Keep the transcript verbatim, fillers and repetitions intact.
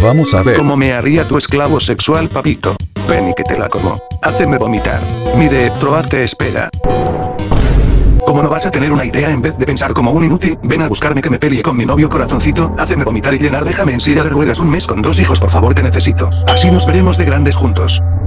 Vamos a ver. ¿Cómo me haría tu esclavo sexual, papito? Ven y que te la como. Háceme vomitar. Mire, Troar te espera. ¿Cómo no vas a tener una idea en vez de pensar como un inútil? Ven a buscarme que me pelee con mi novio corazoncito. Háceme vomitar y llenar. Déjame en silla de ruedas un mes con dos hijos, por favor, te necesito. Así nos veremos de grandes juntos.